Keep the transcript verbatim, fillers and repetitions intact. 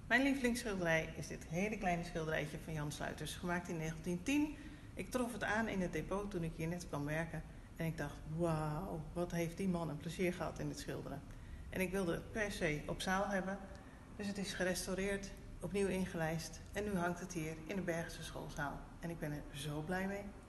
Mijn lievelingsschilderij is dit hele kleine schilderijtje van Jan Sluiters, gemaakt in negentien tien. Ik trof het aan in het depot toen ik hier net kwam werken en ik dacht, wauw, wat heeft die man een plezier gehad in het schilderen. En ik wilde het per se op zaal hebben, dus het is gerestaureerd, opnieuw ingelijst en nu hangt het hier in de Bergense schoolzaal. En ik ben er zo blij mee.